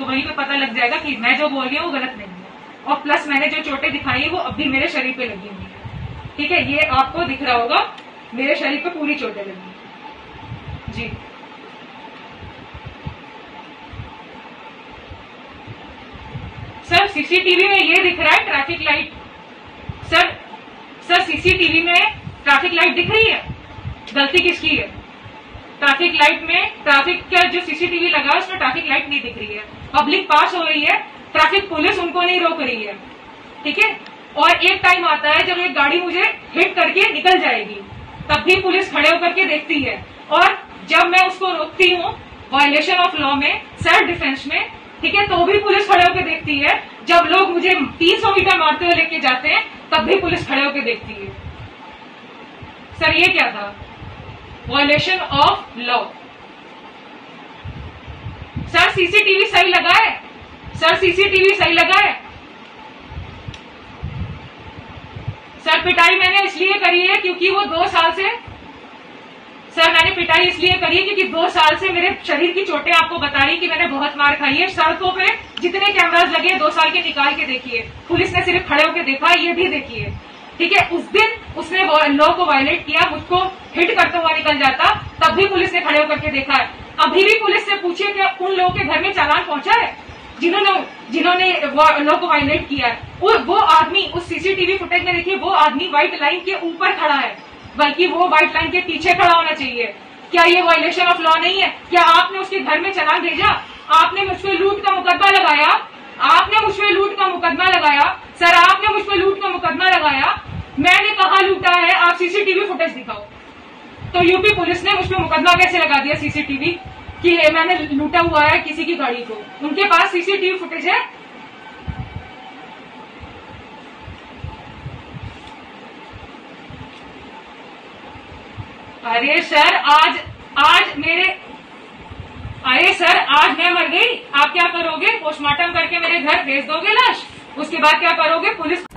उसको वहीं पे पता लग जाएगा कि मैं जो बोल रही हूँ वो गलत नहीं है, और प्लस मैंने जो चोटें दिखाई है वो अब भी मेरे शरीर पे लगी हुई है। ठीक है, ये आपको दिख रहा होगा, मेरे शरीर पे पूरी चोटें लगी जी। सर सीसीटीवी में ये दिख रहा है ट्रैफिक लाइट। सर सीसीटीवी में ट्रैफिक लाइट दिख रही है, गलती किसकी है? ट्रैफिक लाइट में, ट्रैफिक का जो सीसीटीवी लगा है उसमें ट्रैफिक लाइट नहीं दिख रही है, पब्लिक पास हो रही है, ट्रैफिक पुलिस उनको नहीं रोक रही है। ठीक है, और एक टाइम आता है जब एक गाड़ी मुझे हिट करके निकल जाएगी, तब भी पुलिस खड़े होकर के देखती है, और जब मैं उसको रोकती हूँ वायलेशन ऑफ लॉ में, सेल्फ डिफेंस में, ठीक है, तो भी पुलिस खड़े होकर देखती है। जब लोग मुझे 300 मीटर मारते हुए लेके जाते हैं तब भी पुलिस खड़े होकर देखती है। सर ये क्या था? Violation of law. Sir CCTV सही लगा है, सर सीसीटीवी सही लगा है। सर पिटाई मैंने इसलिए करी है क्योंकि वो 2 साल से, सर मैंने पिटाई इसलिए करी है क्योंकि 2 साल से मेरे शरीर की चोटें आपको बता रही कि मैंने बहुत मार खाई है। सड़कों पे जितने कैमरास लगे 2 साल के निकाल के देखिए, पुलिस ने सिर्फ खड़े होकर देखा, ये भी देखिए। ठीक है, उस दिन उसने लॉ को वायलेट किया, मुझको हिट करता हुआ निकल जाता, तब भी पुलिस ने खड़े होकर के देखा है। अभी भी पुलिस से पूछिए कि उन लोगों के घर में चालान पहुंचा है जिन्होंने लॉ को वायलेट किया है। वो आदमी उस सीसीटीवी फुटेज में देखिए, वो आदमी व्हाइट लाइन के ऊपर खड़ा है, बल्कि वो व्हाइट लाइन के पीछे खड़ा होना चाहिए। क्या ये वायलेशन ऑफ लॉ नहीं है? क्या आपने उसके घर में चालान भेजा? आपने मुझ पर लूट का मुकदमा लगाया, आपने मुझ पर लूट का मुकदमा लगाया। सर आपने मुझ पर लूट का मुकदमा लगाया, मैंने कहा लूटा है, आप सीसीटीवी फुटेज दिखाओ। तो यूपी पुलिस ने मुझ पर मुकदमा कैसे लगा दिया सीसीटीवी कि मैंने लूटा हुआ है किसी की गाड़ी को? उनके पास सीसीटीवी फुटेज है। अरे सर आज मैं मर गई, आप क्या करोगे? पोस्टमार्टम करके मेरे घर भेज दोगे लाश, उसके बाद क्या करोगे? पुलिस